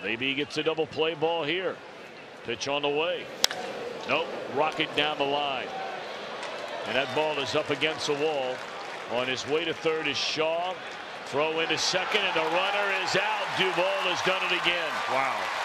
Maybe he gets a double play ball here. Pitch on the way. Nope. Rocket down the line. And that ball is up against the wall. On his way to third is Shaw. Throw into second, and the runner is out. Duvall has done it again. Wow.